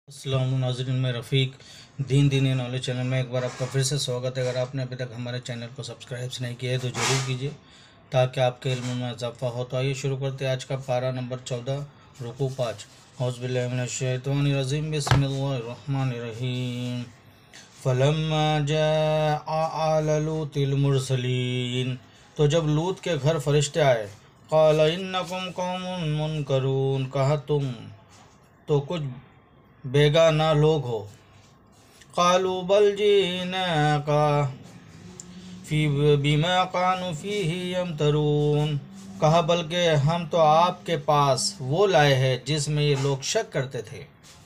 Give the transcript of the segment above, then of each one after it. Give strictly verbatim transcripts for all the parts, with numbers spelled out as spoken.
अस्सलाम वालेकुम नाज़रीन, मैं रफ़ीक दीन दीनी नॉलेज चैनल में एक बार आपका फिर से स्वागत है। अगर आपने अभी तक हमारे चैनल को सब्सक्राइब नहीं किया है तो ज़रूर कीजिए ताकि आपके इल्म में इजाफा हो। तो आइए शुरू करते हैं आज का पारा नंबर चौदह, रुकू पाँच। औज़ु बिल्लाहि मिनश शैतानिर रजीम, बिस्मिल्लाहिर रहमानिर रहीम। फलम्मा जाअ आला लूतिल मुरसलीन, तो जब लूत के घर फरिश्ते आए, क़ाल इन्नकुम कौमुन मुनकरून, कहा तुम तो कुछ बेगाना लोग हो। क़ालू बल जीनाका फी बिमा कानू फीही यमतरून, कहा बल्कि हम तो आपके पास वो लाए हैं जिसमें ये लोग शक करते थे।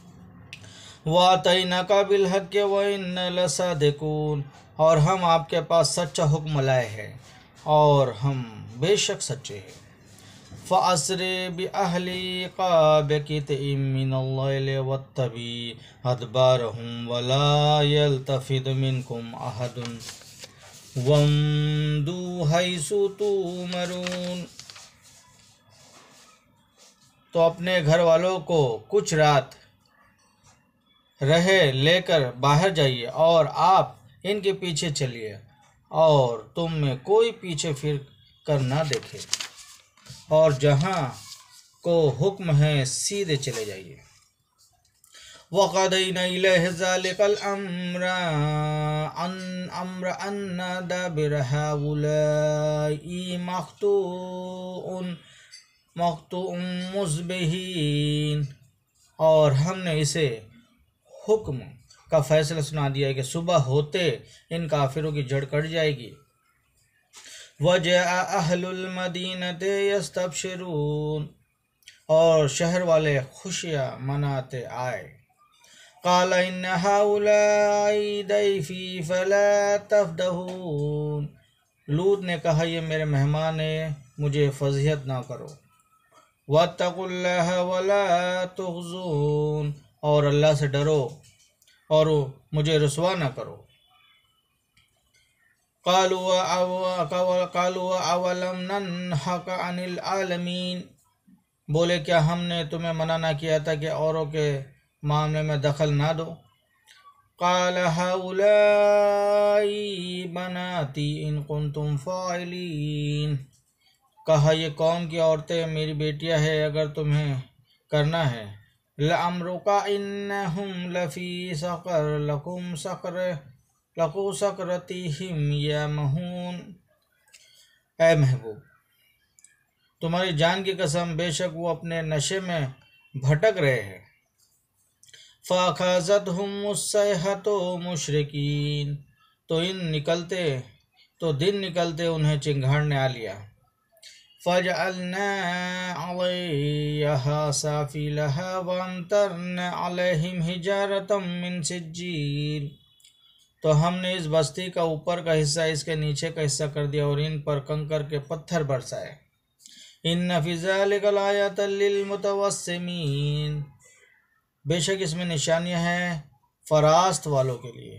वातैनाका बिलहक़ व इन्ना लसादिकून, और हम आपके पास सच्चा हुक्म लाए हैं और हम बेशक सच्चे हैं। फ़अस्रि बिअहलिका बिक़ित्इम मिनल-लैलि वत्तबि अदबारहुम वला यल्तफ़ित मिनकुम अहदुन वम्दू हैसु तुमरून, तो अपने घर वालों को कुछ रात रहे लेकर बाहर जाइए और आप इनके पीछे चलिए और तुम में कोई पीछे फिर कर ना देखे, और जहाँ को हुक्म है सीधे चले जाइए। वक़दैना इलैहि ज़ालिकल अम्र अन अम्र अन्ना दाबिर हाउलाई मक़तूउन मक़तूउन मुस्बिहीन, और हमने इसे हुक्म का फैसला सुना दिया है कि सुबह होते इन काफिरों की जड़ कट जाएगी। वजअ अहलुल मदीनति यस्तबशिरून, और शहर वाले खुशियाँ मनाते आए। क़ाल इन्ना हाउलाई दैफ़ी फ़ला तफ़दहून, लूत ने कहा ये मेरे मेहमान हैं, मुझे फ़ज़ियत ना करो। वत्तक़ुल्लाह वला तुख़्ज़ून, और अल्लाह से डरो और मुझे रुसवा ना करो। क़ालू क़ालू अवलम नन्हक अनिल आलमीन, बोले क्या हमने तुम्हें मना ना किया था कि औरों के मामले में दखल ना दो। क़ाल हाउलाई बनाती इन कुन्तुम फ़ाइलीन, कहा ये कौम की औरतें मेरी बेटियां हैं अगर तुम्हें करना है। लअम्रुका इन्नहुम लफ़ी सक़र लकुम सक़र लकू सकरतिहिम या महून, ए महबूब तुम्हारी जान की कसम बेशक वो अपने नशे में भटक रहे हैं। फ़अख़ज़तहुमुस्सैहतु मुशरिकीन, तो इन निकलते तो दिन निकलते उन्हें चिंगाड़ ने आ लिया। फ़जअलना अलैहा साफ़िलहा वअमतरना अलैहिम हिजारतम मिन सिज्जील, तो हमने इस बस्ती का ऊपर का हिस्सा इसके नीचे का हिस्सा कर दिया और इन पर कंकर के पत्थर बरसाए। इन्न फ़ी ज़ालिका लायतन लिलमुतवस्सिमीन, बेशक इसमें निशानियां हैं फरास्त वालों के लिए।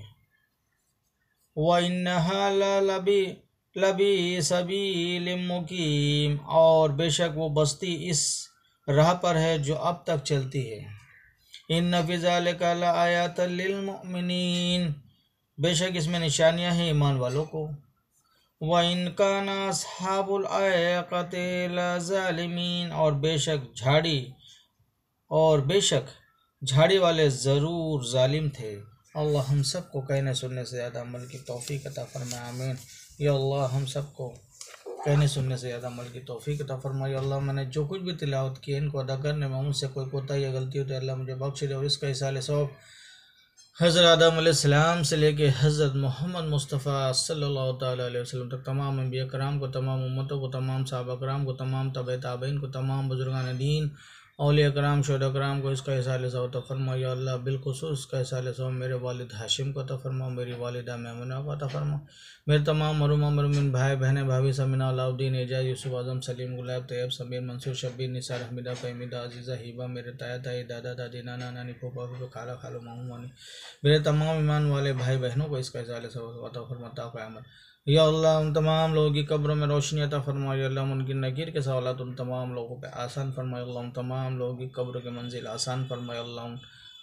व इन्नहा लबी लबी सबीलिम मुकीम, और बेशक वो बस्ती इस राह पर है जो अब तक चलती है। इन्न फ़ी ज़ालिका लायतन लिलमुमिनीन, बेशक इसमें निशानियां हैं ईमान वालों को। व इन काना अस्हाबुल ऐक़ति लज़ालिमीन, और बेशक झाड़ी और बेशक झाड़ी वाले ज़रूर जालिम थे। अल्लाह हम सब को कहने सुनने से ज़्यादा अमल की तौफ़ीक़ अता फ़रमाए, आमीन। या अल्लाह हम सब को कहने सुनने से ज़्यादा अमल की तौफ़ीक़ अता फ़रमाए। अल्लाह मैंने जो कुछ भी तिलावत की इनको अदा करने में मुझसे कोई कोताही या गलती हो तो अल्लाह मुझे बख्श दे, और इसका इसाले सवाब हज़रत आदम अलैहिस्सलाम से लेके हज़रत मोहम्मद मुस्तफ़ा सल्लल्लाहु तआला अलैहि वसल्लम तक तमाम अंबिया कराम को, तमाम उम्मतों को, तमाम सहाबा कराम को, तमाम तबे ताबईन को, तमाम बुजुर्गान दीन औलिया कराम शोहदा कराम को इसका इसाले सवाब अता फ़रमा। या अल्लाह बिलखुसूस इसका इसाले सवाब मेरे वालिद हाशिम को अता फ़रमा, मेरी वालिदा मैमुना को अता फ़रमा, मेरे तमाम मरूमा मरमिन भाई बहनें भाभी समीना अलाउद्दीन एजाज यूसुफ आज़म सलीम गुलाब तैयब समीर मंसूर शब्बीर निसार हमीदा फ़हमीदा अजीज़ा हिबा, मेरे ताया ताई दादा दादी नाना नानी फूफा फूफी खाला खालू मामू मामी, मेरे तमाम ईमान वाले भाई बहनों को इसका इसाले सवाब अता फ़रमा ता क़यामत। या अल्लाह उन तमाम लोगों की कब्रों में रोशनी अता फरमा। या अल्लाह उनकी नकीर के सवालात उन तमाम लोगों पे आसान फरमा। या अल्लाह उन तमाम लोगों की कब्र के मंजिल आसान फरमा। या अल्लाह उन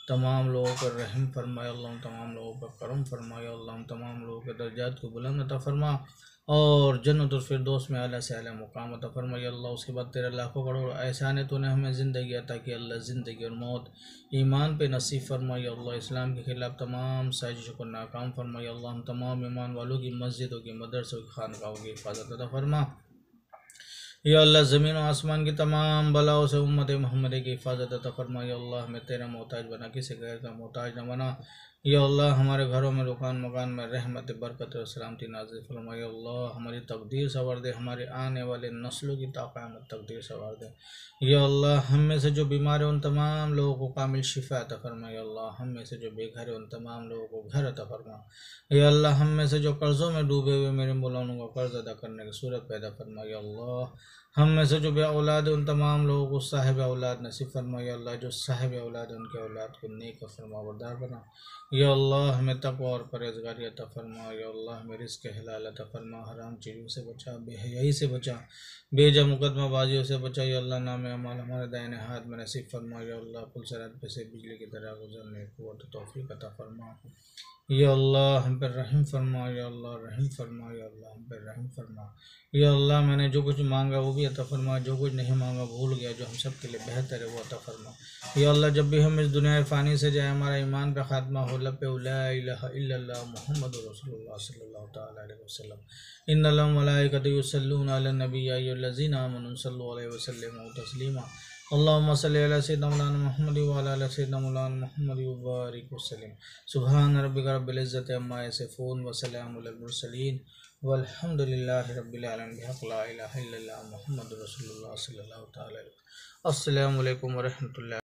تمام لوگوں پر رحم فرمائے اللہ، تمام لوگوں پر کرم فرمائے اللہ، تمام لوگوں کے درجات کو بلند عطا فرما اور جنت الفردوس میں اعلیٰ سے اعلیٰ مقام عطا فرمائے اللہ۔ اس کے بعد تیرے لاکھوں کروڑ احسان ہے، تو نے ہمیں زندگی عطا کی اللہ، زندگی اور موت ایمان پہ نصیب فرمائے اللہ، اسلام کے خلاف تمام سازشوں کو ناکام فرمائے اللہ، ہم تمام ایمان والوں کی مسجدوں کی مدرسوں کی خانقاہوں کی حفاظت عطا فرما یا اللہ، زمین و آسمان کی تمام بلاؤں سے امت محمد کی حفاظت عطا فرما یا اللہ، ہمیں تیرا محتاج بنا، کسی غیر کا محتاج نہ بنا یا اللہ، ہمارے گھروں میں دکان مکان میں رحمت برکت اور سلامتی نازل فرما یا اللہ، ہماری تقدیر سنوار دے، ہمارے آنے والے نسلوں کی تا قیامت تقدیر سنوار دے یا اللہ، ہم میں سے جو بیمار ہیں ان تمام لوگوں کو کامل شفا عطا فرما یا اللہ، ہم میں سے جو بے گھر ہیں ان تمام لوگوں کو گھر عطا فرما یا اللہ، ہم میں سے جو قرضوں میں ڈوبے ہوئے میرے مولانا کو قرض ادا کرنے کی صورت پیدا فرما یا اللہ، ہم میں سے جو بے اولاد ہیں ان تمام لوگوں کو صاحب اولاد نصیب فرما یا اللہ، جو صاحب اولاد ہیں ان کے اولاد کو نیک اور فرما بردار بنا یا اللہ، ہمیں تقوی اور پرہیزگاری عطا فرما یا اللہ، ہمیں رزق حلال عطا فرما، حرام چیزوں سے بچا، بے حیائی سے بچا، بے جا مقدمہ بازیوں سے بچا یا اللہ، نام اعمال ہمارے دائیں ہاتھ میں نصیب فرما یا اللہ، پل صراط پہ سے بجلی کی طرح گزرنے قوت و توفیق عطا فرما یا اللہ، ہم پر رحم فرما یا اللہ، رحم فرما یا اللہ، ہم پر رحم فرما یا اللہ، میں نے جو کچھ مانگا وہ بھی عطا فرما، جو کچھ نہیں مانگا بھول گیا جو ہم سب کے لیے بہتر ہے وہ عطا فرما یا اللہ، جب بھی ہم اس دنیا فانی سے جائے ہمارا ایمان کا خاتمہ ہو، لب پہ لا الہ الا اللہ محمد رسول اللہ صلی اللہ تعالیٰ علیہ وسلم، ان اللہ ملائکۃ یصلون علی النبی یا ایھا الذین آمنوا صلوا علیہ وسلم تسلیما، اللہم صلی علی سیدنا مولانا محمد وعلی آل سیدنا مولانا محمد وبارک وسلم، سبحان ربک رب العزۃ عما یصفون وسلام علی المرسلین والحمد للہ رب العالمین، بحق لا الہ الا اللہ محمد رسول اللہ صلی اللہ تعالیٰ علیہ وسلم۔ السلام علیکم ورحمۃ اللہ۔